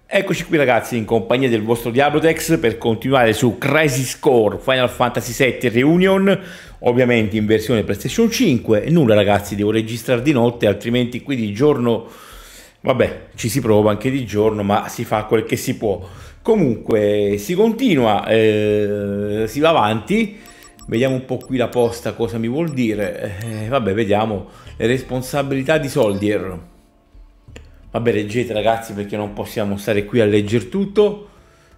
Eccoci qui ragazzi in compagnia del vostro Diablotex per continuare su Crisis Core Final Fantasy VII Reunion, ovviamente in versione PlayStation 5. Nulla ragazzi, devo registrare di notte, altrimenti qui di giorno, vabbè, ci si prova anche di giorno, ma si fa quel che si può. Comunque si continua, si va avanti, vediamo un po' qui la posta cosa mi vuol dire. Vabbè, vediamo le responsabilità di Soldier. Vabbè, leggete ragazzi perché non possiamo stare qui a leggere tutto.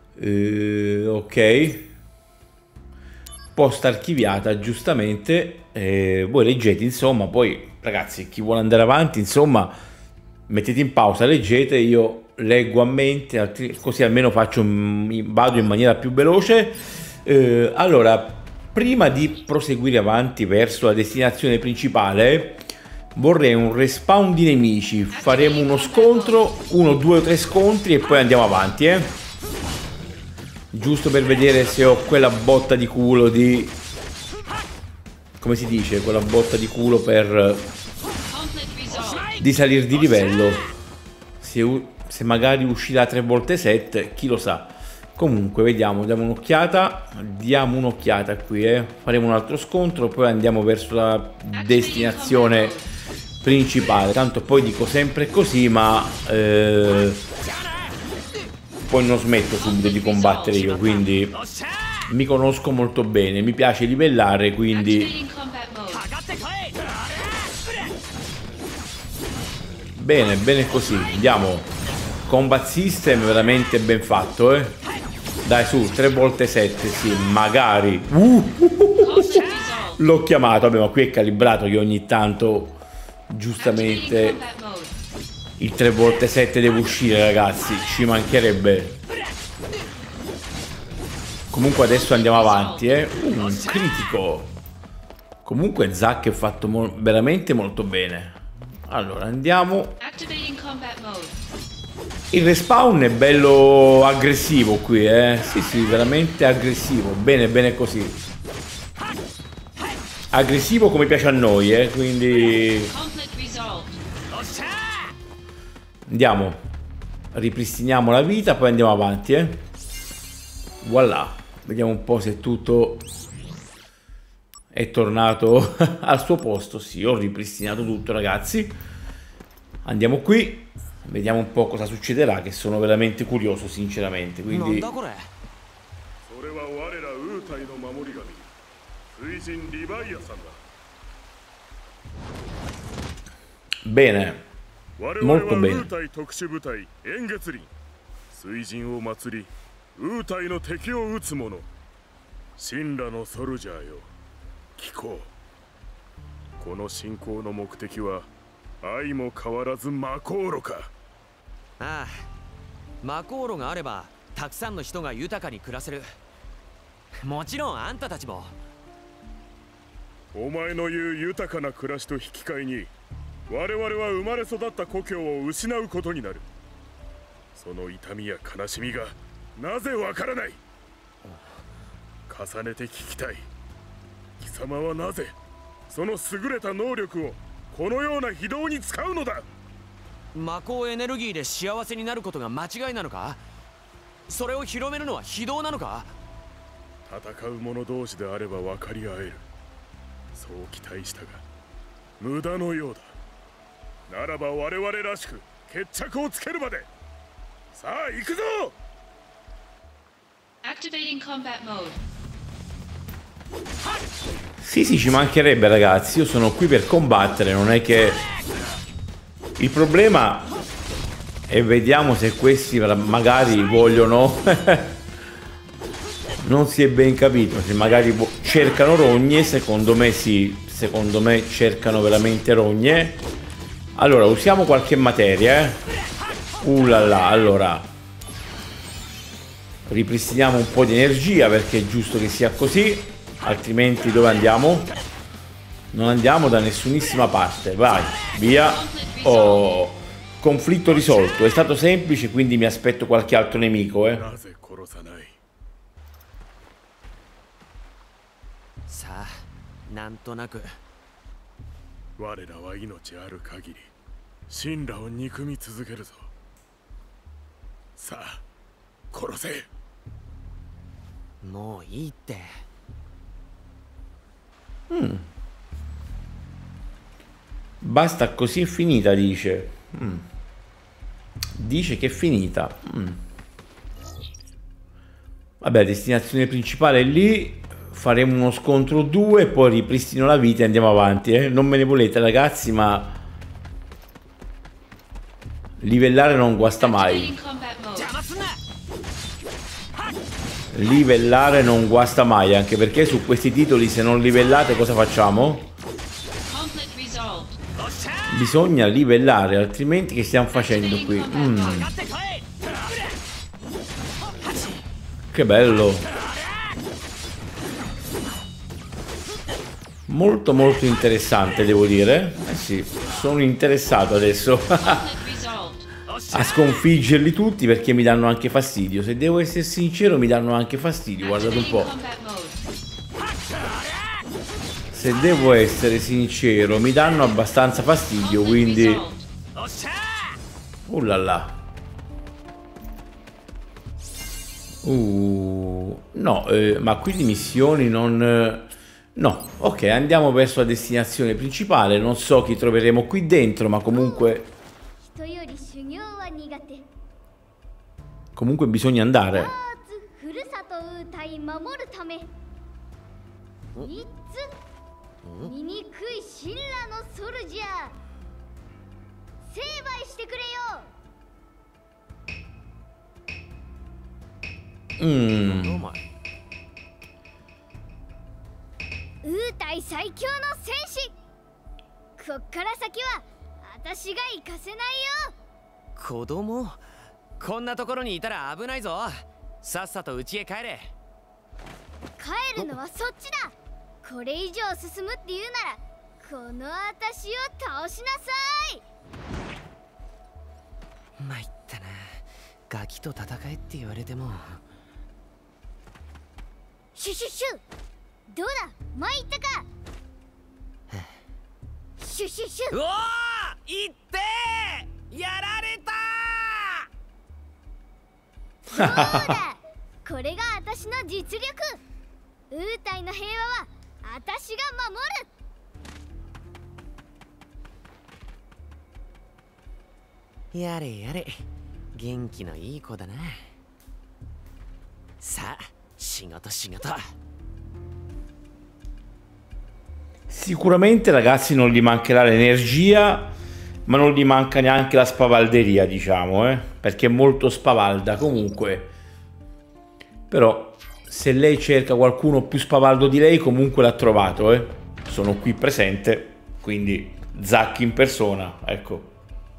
Ok. Posta archiviata, giustamente. Voi leggete, insomma, poi ragazzi, chi vuole andare avanti, insomma, mettete in pausa, leggete, io leggo a mente, così almeno vado in maniera più veloce. Allora, prima di proseguire avanti verso la destinazione principale, vorrei un respawn di nemici. Faremo uno scontro, uno, due o tre scontri e poi andiamo avanti, giusto per vedere se ho quella botta di culo di... come si dice? Quella botta di culo per... di salire di livello. Se magari uscirà 3x7, chi lo sa. Comunque vediamo, diamo un'occhiata qui, faremo un altro scontro, poi andiamo verso la destinazione principale. Tanto poi dico sempre così, ma poi non smetto subito di combattere io, quindi mi conosco molto bene, mi piace livellare, quindi bene, bene così. Andiamo. Combat system veramente ben fatto, Dai su, 3x7, sì, magari. L'ho chiamato, vabbè, ma qui è calibrato che ogni tanto, giustamente, il 3x7 deve uscire, ragazzi, ci mancherebbe. Comunque adesso andiamo avanti, un critico. Comunque Zack è fatto veramente molto bene. Allora, andiamo. Il respawn è bello aggressivo qui, Sì, sì, veramente aggressivo. Bene, bene così. Aggressivo come piace a noi, quindi... Andiamo. Ripristiniamo la vita, poi andiamo avanti, Voilà. Vediamo un po' se tutto è tornato al suo posto. Sì, ho ripristinato tutto, ragazzi. Andiamo qui. Vediamo un po' cosa succederà, che sono veramente curioso, sinceramente. Quindi... bene. Molto bene. Ah, マコーロがあればたくさんの人が豊かに暮らせる。もちろんあんたたちも。 お前の言う豊かな暮らしと引き換えに我々は生まれ育った故郷を失うことになる。その痛みや悲しみがなぜわからない。重ねて聞きたい。貴様はなぜその優れた能力をこのような非道に使うのだ。 魔法エネルギーで幸せになることが間違いなのか。それを広めるのは非道なのか。 戦う者同士であれば分かり合える。そう期待したが無駄のようだ。ならば我々らしく決着をつけるまで。さあ行くぞ。 Activating combat mode. Sì, sì, ci mancherebbe, ragazzi. Io sono qui per combattere, non è che... Il problema è vediamo se questi magari vogliono... non si è ben capito. Se magari cercano rogne, secondo me sì. Secondo me cercano veramente rogne. Allora, usiamo qualche materia, là, allora... Ripristiniamo un po' di energia perché è giusto che sia così. Altrimenti dove andiamo? Non andiamo da nessunissima parte. Vai, via. Oh, conflitto risolto. È stato semplice, quindi mi aspetto qualche altro nemico, Sa, なんとなく。 我らは命ある限り神羅を憎み続けるぞ。 さあ殺せ。 もういいって。 Basta così, è finita, dice. Dice che è finita. Vabbè, destinazione principale è lì. Faremo uno scontro 2 e poi ripristino la vita e andiamo avanti, non me ne volete ragazzi, ma livellare non guasta mai. Livellare non guasta mai, anche perché su questi titoli se non livellate cosa facciamo? Bisogna livellare, altrimenti che stiamo facendo qui? Che bello. Molto molto interessante, devo dire. Sì, sono interessato adesso a sconfiggerli tutti, perché mi danno anche fastidio. Se devo essere sincero, mi danno anche fastidio, guardate un po'. Se devo essere sincero, mi danno abbastanza fastidio, quindi... là. No, ma qui di missioni non... No, ok, andiamo verso la destinazione principale. Non so chi troveremo qui dentro, ma comunque... Comunque bisogna andare. 子供、こんなところにいたら危ないぞ。さっさと家へ帰れ。 帰るのはそっちだ。これ以上進むっていうならこの私を倒しなさい。 参ったな。ガキと戦えって言われても。 シュシュシュ、どうだ、参ったか。シュシュシュ。 うおー、いってー、やられたー。そうだ、これが私の実力。ウータイの平和は私が守る。やれやれ、元気のいい子だな。さあ、仕事仕事。 Sicuramente ragazzi non gli mancherà l'energia, ma non gli manca neanche la spavalderia, diciamo, perché è molto spavalda comunque. Però se lei cerca qualcuno più spavaldo di lei, comunque l'ha trovato, sono qui presente, quindi Zacchi in persona, ecco.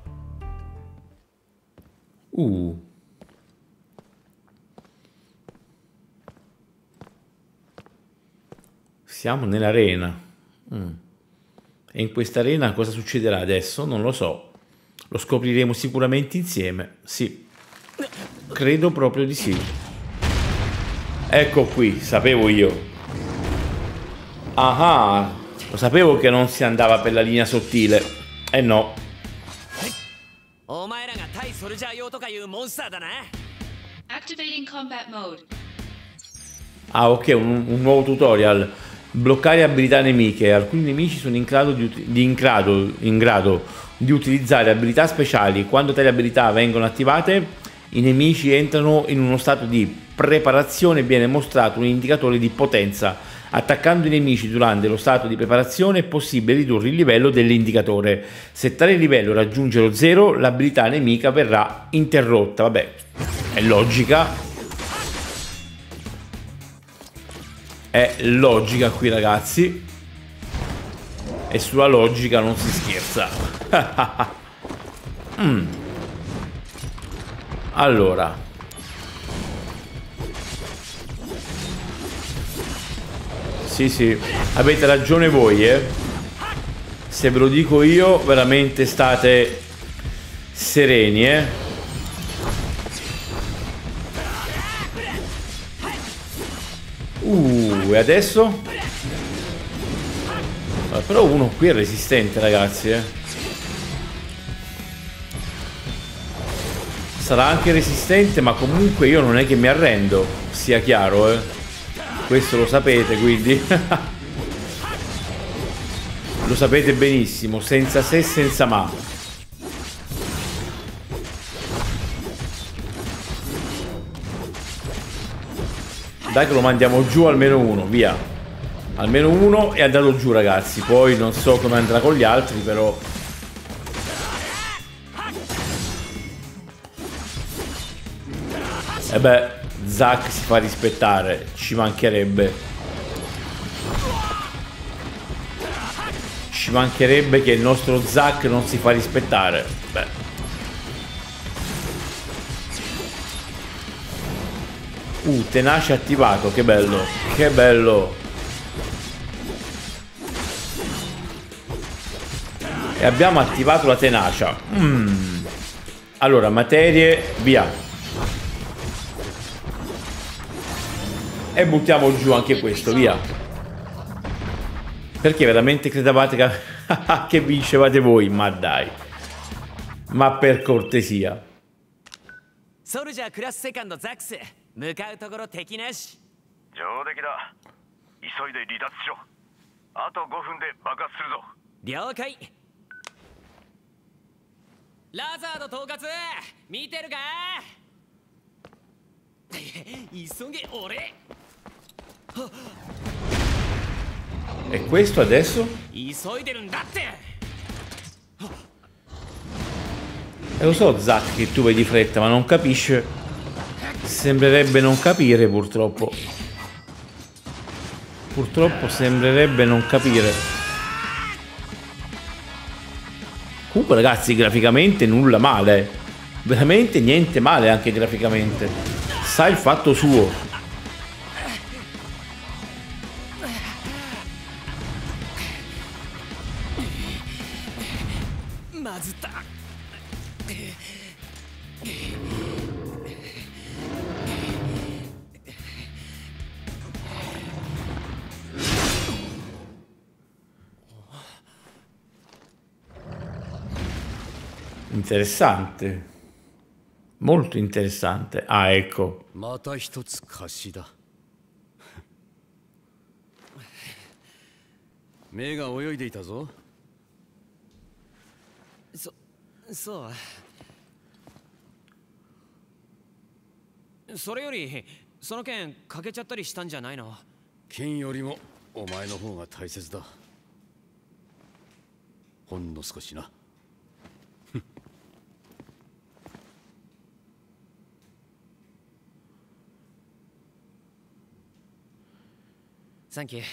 Siamo nell'arena. E in questa arena cosa succederà adesso? Non lo so. Lo scopriremo sicuramente insieme. Sì, credo proprio di sì. Ecco qui, sapevo io. Ah, lo sapevo che non si andava per la linea sottile. Eh no. Ah, ok, un nuovo tutorial. Bloccare abilità nemiche. Alcuni nemici sono in grado di utilizzare abilità speciali. Quando tali abilità vengono attivate, i nemici entrano in uno stato di preparazione e viene mostrato un indicatore di potenza. Attaccando i nemici durante lo stato di preparazione è possibile ridurre il livello dell'indicatore. Se tale livello raggiunge lo 0, l'abilità nemica verrà interrotta. Vabbè, è logica. È logica qui ragazzi, e sulla logica non si scherza. Allora, sì, avete ragione voi, se ve lo dico io veramente state sereni, e adesso? Però uno qui è resistente ragazzi, Sarà anche resistente, ma comunque io non è che mi arrendo, sia chiaro, questo lo sapete, quindi lo sapete benissimo, senza se, senza ma. Dai che lo mandiamo giù almeno uno, via. Almeno uno è andato giù, ragazzi. Poi non so come andrà con gli altri, però. E beh, Zack si fa rispettare, ci mancherebbe. Ci mancherebbe che il nostro Zack non si fa rispettare. Beh. Tenace attivato, che bello, che bello. E abbiamo attivato la tenacia. Allora, materie, via. E buttiamo giù anche questo, via. Perché veramente credevate che vincevate voi? Ma dai. Ma per cortesia. Soldier Class Second Zax 向かうところ敵なし。 上出来だ。急いで離脱しろ。あと5分で爆発するぞ。 了解。ラザード統括見てるか。急げ俺。 E questo adesso? 急いでるんだって。 E lo so, Zack, che tu vedi fretta, ma non capisce. Sembrerebbe non capire, purtroppo. Purtroppo sembrerebbe non capire. Comunque, ragazzi, graficamente nulla male. Veramente niente male anche graficamente. Sa il fatto suo. Interessante. Molto interessante. Ah, ecco. また一つ貸しだ。目が泳いでいたぞ。そう。それよりその件欠けちゃったりしたんじゃないの？ 剣よりもお前の方が大切だ。ほんの少しな。 Thank you.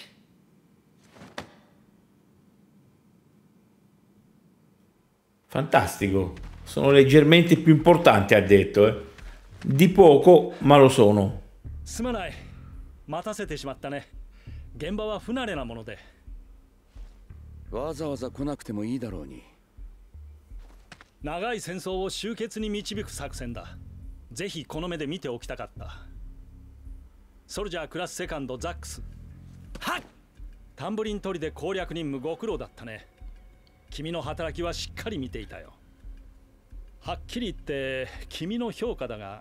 Fantastico. Sono leggermente più importanti, ha detto. Di poco, ma lo sono. すまない。待たせてしまったね。現場は不慣れなもので。 わざわざ来なくてもいいだろうに。 長い戦争を終結に導く作戦だ。ぜひこの目で見ておきたかった。ソルジャークラスセカンドザックス。はっ！タンブリン取りで攻略任務ご苦労だったね。君の働きはしっかり見ていたよ。はっきり言って君の評価だが、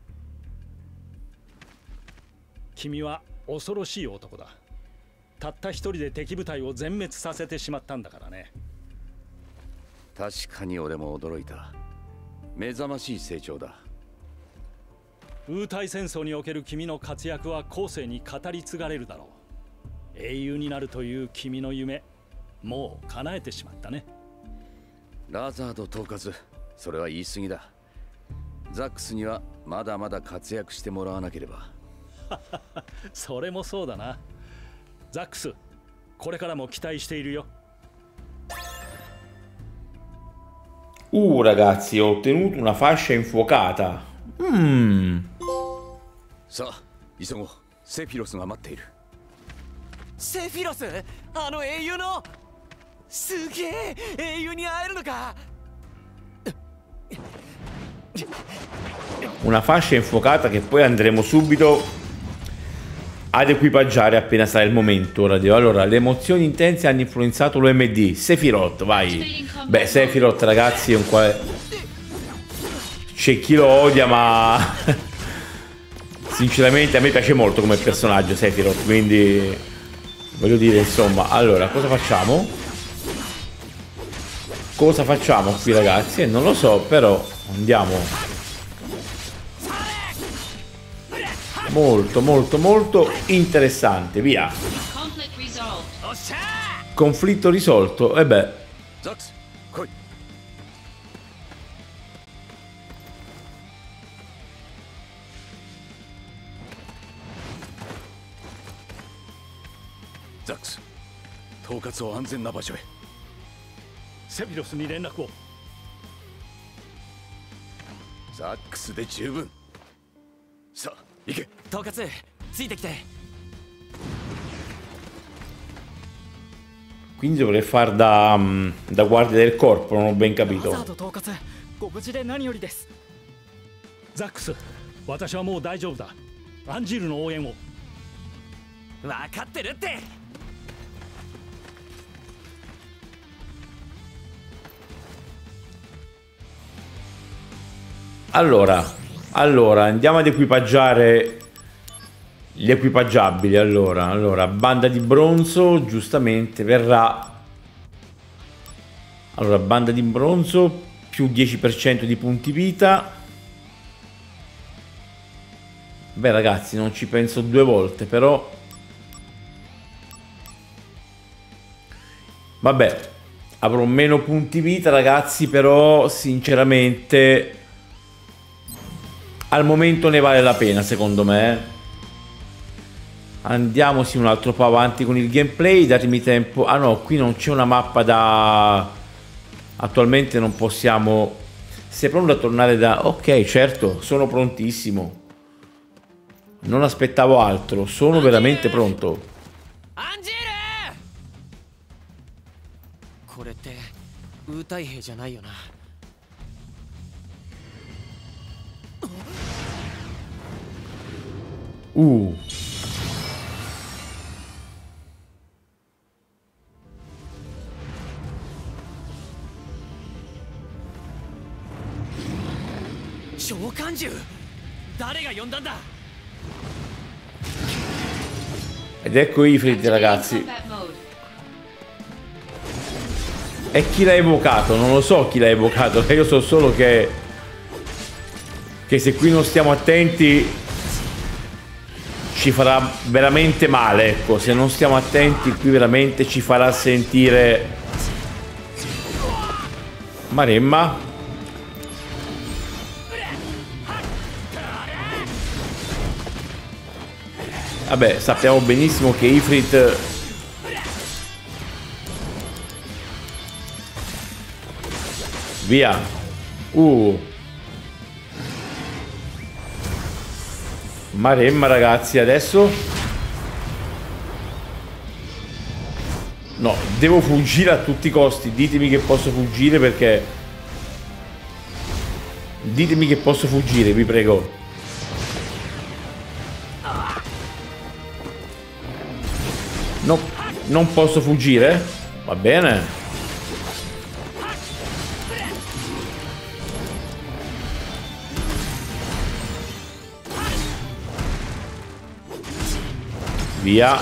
君は恐ろしい男だ。たった一人で敵部隊を全滅させてしまったんだからね。 確かに俺も驚いた。目覚ましい成長だ。 ウ対戦争における君の活躍は後世に語り継がれるだろう。英雄になるという君の夢、もう叶えてしまったね。 ラザード統括、それは言い過ぎだ。ザックスにはまだまだ活躍してもらわなければ。 それもそうだな。ザックス、これからも期待しているよ。 Ragazzi, ho ottenuto una fascia infuocata. さあ、急ごう。セフィロスが待っている。 セフィロス？あの英雄の？すげえ！英雄に会えるのか ？Una fascia infuocata che poi andremo subito ad equipaggiare appena sarà il momento. Allora, le emozioni intense hanno influenzato l'OMD. Sephiroth, vai. Beh, Sephiroth, ragazzi, è un quale... c'è chi lo odia, ma sinceramente a me piace molto come personaggio Sephiroth, quindi voglio dire, insomma. Allora, cosa facciamo? Cosa facciamo qui, ragazzi? Non lo so, però andiamo. Molto, molto, molto interessante. Via. Conflitto risolto. E beh. Zax, coi. Zax, 統括を安全な場所へ。 セフィロスに連絡を。 ザックスで十分。さあ、行け。 統括ついてきて。 Quindi dovrei far da guardia del corpo, non ho ben capito. ザ統括ご無事で何よりです。 ザックス、私はもう大丈夫だ。アンジールの応援を。 分かってるって。 Allora, andiamo ad equipaggiare gli equipaggiabili. Allora, banda di bronzo, giustamente verrà. Allora, banda di bronzo più 10% di punti vita. Beh, ragazzi, non ci penso due volte, però. Vabbè, avrò meno punti vita, ragazzi, però sinceramente al momento ne vale la pena, secondo me. Andiamoci un altro po' avanti con il gameplay, datemi tempo. Ah no, qui non c'è una mappa da... Attualmente non possiamo... Sei pronto a tornare da... Ok, certo, sono prontissimo. Non aspettavo altro, sono veramente pronto. Angire! これってウータイ兵じゃないよな。 召喚獣、誰が呼んだんだ。 Ed ecco Ifrit, ragazzi. E chi l'ha evocato? Non lo so chi l'ha evocato. Io so solo che se qui non stiamo attenti ci farà veramente male. Ecco, se non stiamo attenti qui veramente ci farà sentire. Maremma. Vabbè, sappiamo benissimo che Ifrit via. Maremma, ragazzi, adesso no, devo fuggire a tutti i costi. Ditemi che posso fuggire, perché ditemi che posso fuggire, vi prego. No, non posso fuggire? Va bene. Via.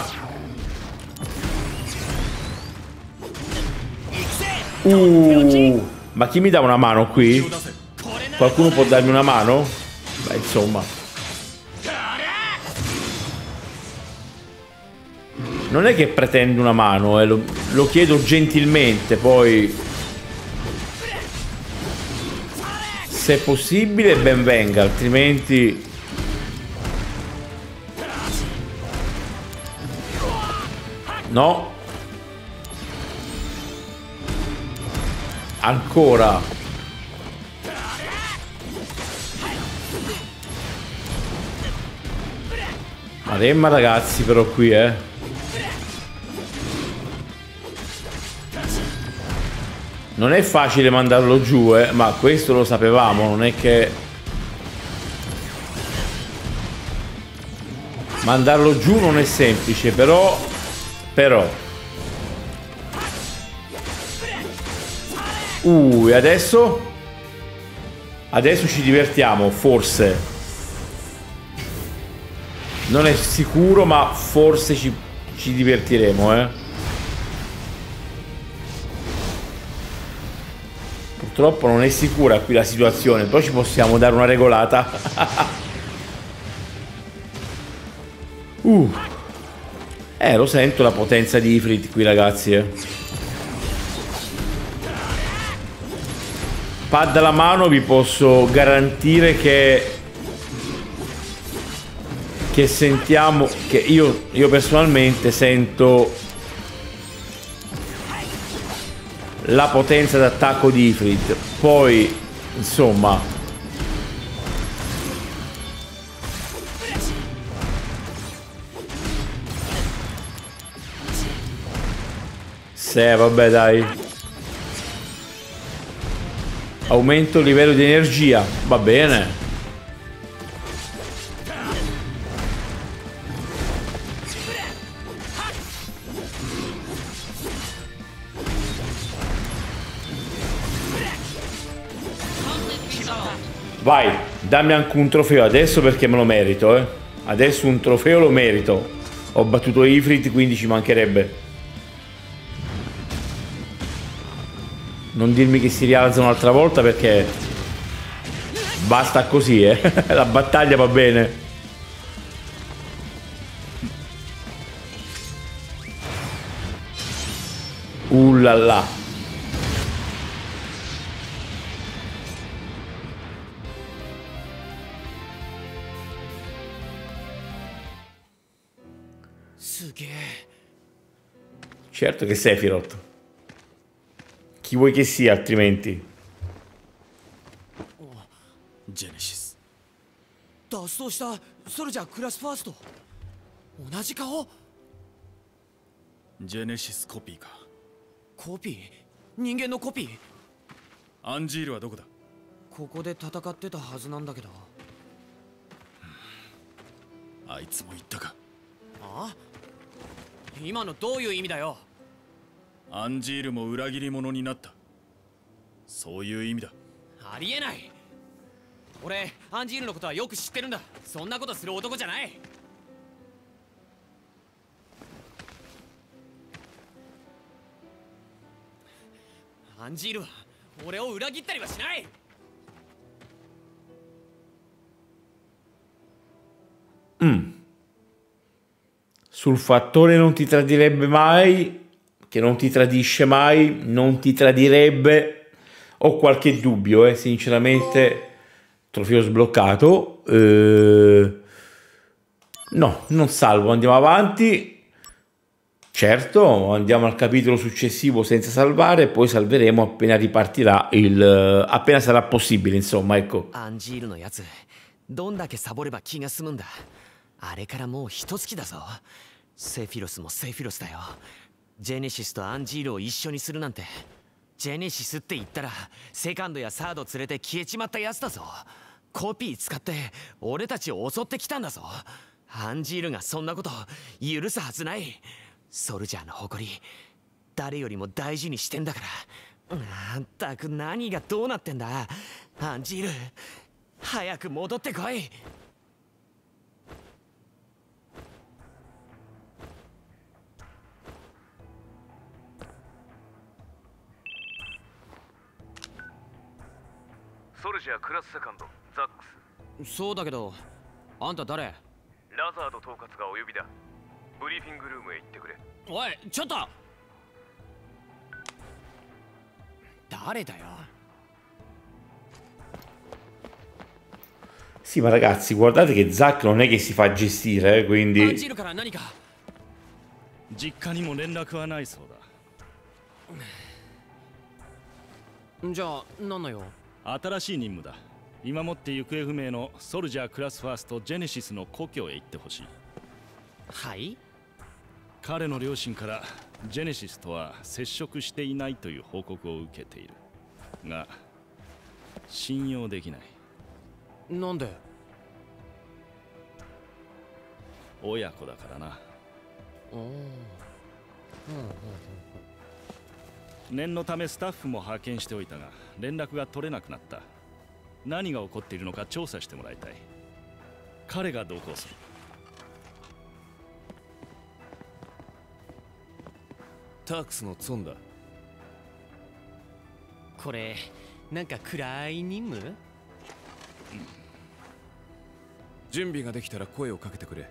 Ma chi mi dà una mano qui? Qualcuno può darmi una mano? Beh, insomma. Non è che pretendo una mano, lo chiedo gentilmente, poi se è possibile ben venga, altrimenti no. Ancora. Maremma, ragazzi, però qui non è facile mandarlo giù, ma questo lo sapevamo, non è che mandarlo giù non è semplice, però e adesso Adesso ci divertiamo, forse. Non è sicuro, ma forse ci divertiremo, eh. Purtroppo non è sicura qui la situazione, però ci possiamo dare una regolata. Lo sento la potenza di Ifrit qui, ragazzi, Pad alla mano, vi posso garantire che sentiamo, che io personalmente sento la potenza d'attacco di Ifrit. Poi, insomma, vabbè, dai. Aumento il livello di energia, va bene. Vai, dammi anche un trofeo adesso, perché me lo merito, eh. Adesso un trofeo lo merito. Ho battuto Ifrit, quindi ci mancherebbe. Non dirmi che si rialza un'altra volta, perché basta così, La battaglia va bene. Là. Certo che Sephiroth. Chi vuoi che sia, altrimenti? Genesis. 脱走したソルジャークラスファースト。同じ顔？ ジェネシスコピーか。 コピー？人間のコピー？ アンジールはどこだ？ ここで戦ってたはずなんだけど。 あいつも言ったか。 あ？今のどういう意味だよ。 アンジールも裏切り者になった。そういう意味だ。 ありえない。俺アンジールのことはよく知ってるんだ。そんなことする男じゃない。アンジールは俺を裏切ったりはしない。 Sul fattore non ti tradirebbe mai, che non ti tradisce mai, non ti tradirebbe, ho qualche dubbio, sinceramente. Trofeo sbloccato. No, non salvo, andiamo avanti. Certo, andiamo al capitolo successivo senza salvare, poi salveremo appena ripartirà appena sarà possibile, insomma, ecco. アンジールのやつ、どんだけサボれば気が済むんだ。あれからもう一月だぞ。セフィロスもセフィロスだよ。ジェネシスとアンジールを一緒にするなんて。ジェネシスって言ったらセカンドやサード連れて消えちまったやつだぞ。コピー使って俺たちを襲ってきたんだぞ。アンジールがそんなこと許すはずない。ソルジャーの誇り誰よりも大事にしてんだから。まったく何がどうなってんだ。アンジール早く戻ってこい。 ソルジャークラスセカンドザックス。 そうだけどあんた誰？ ラザード統括がお呼びだ。ブリーフィングルームへ行ってくれ。 おいちょっと誰だよ。 Sì, ma ragazzi, guardate che Zack non è che si fa gestire, quindi... 実家にも連絡はないそうだ。 じゃあ何の用？ 新しい任務だ。今もって行方不明のソルジャークラスファーストジェネシスの故郷へ行ってほしい。 はい？ 彼の両親からジェネシスとは接触していないという報告を受けているが、信用できない。 なんで？ 親子だからな。念のためスタッフも派遣しておいたが連絡が取れなくなった。 何が起こっているのか調査してもらいたい。彼が同行する。 タークスのツォンだ。 これなんか暗い任務？ 準備ができたら声をかけてくれ。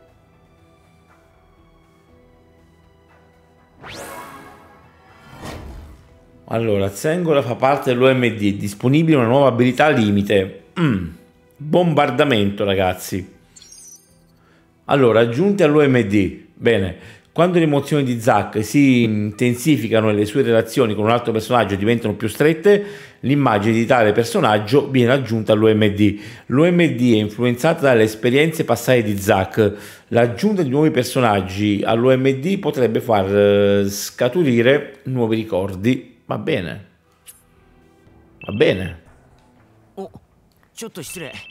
Allora, Zengola fa parte dell'OMD, disponibile una nuova abilità limite. Bombardamento, ragazzi. Allora, aggiunti all'OMD. Bene, quando le emozioni di Zack si intensificano e le sue relazioni con un altro personaggio diventano più strette, l'immagine di tale personaggio viene aggiunta all'OMD. L'OMD è influenzata dalle esperienze passate di Zack. L'aggiunta di nuovi personaggi all'OMD potrebbe far scaturire nuovi ricordi. Va bene. Va bene. Oh, ちょっと失礼。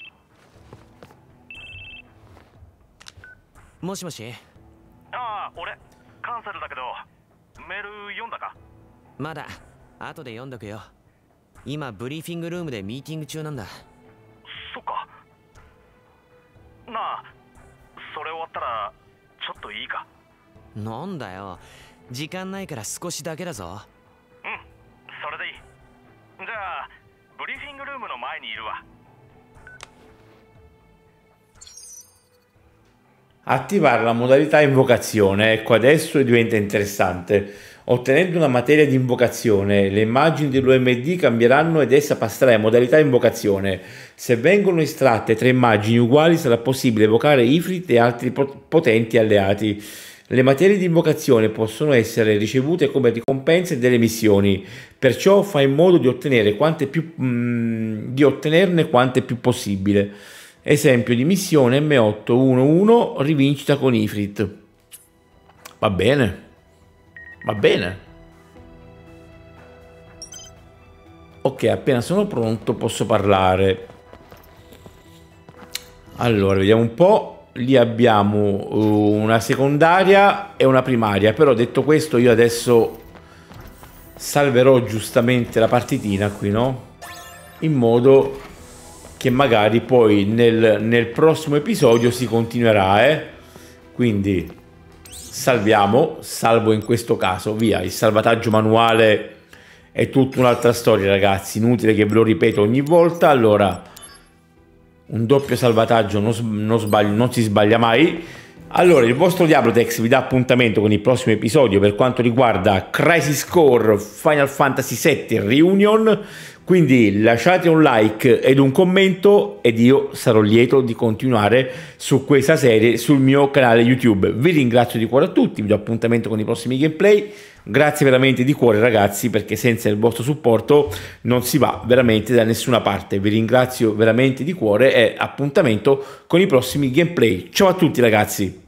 もしもし。 ああ、俺カンサルだけどメール読んだか？ まだ後で読んどくよ。今ブリーフィングルームでミーティング中なんだ。 そっか。なあ、それ終わったらちょっといいか？ なんだよ、時間ないから少しだけだぞ。 うん、それでいい。じゃあブリーフィングルームの前にいるわ。 Attivare la modalità invocazione, ecco adesso diventa interessante. Ottenendo una materia di invocazione, le immagini dell'OMD cambieranno ed essa passerà in modalità invocazione. Se vengono estratte 3 immagini uguali sarà possibile evocare Ifrit e altri potenti alleati. Le materie di invocazione possono essere ricevute come ricompense delle missioni, perciò fai in modo di ottenerne quante più possibile. Esempio di missione M811 rivincita con Ifrit. Va bene. Va bene. Ok, appena sono pronto posso parlare. Allora, vediamo un po'. Lì abbiamo una secondaria e una primaria. Però detto questo io adesso salverò giustamente la partitina qui, no? In modo che magari poi nel prossimo episodio si continuerà, quindi salvo in questo caso, via. Il salvataggio manuale è tutta un'altra storia, ragazzi, inutile che ve lo ripeto ogni volta. Allora, un doppio salvataggio non si sbaglia mai. Allora, il vostro Diablotex vi dà appuntamento con il prossimo episodio per quanto riguarda Crisis Core Final Fantasy VII Reunion. Quindi lasciate un like ed un commento ed io sarò lieto di continuare su questa serie sul mio canale YouTube. Vi ringrazio di cuore a tutti, vi do appuntamento con i prossimi gameplay. Grazie veramente di cuore, ragazzi, perché senza il vostro supporto non si va veramente da nessuna parte. Vi ringrazio veramente di cuore e appuntamento con i prossimi gameplay. Ciao a tutti, ragazzi!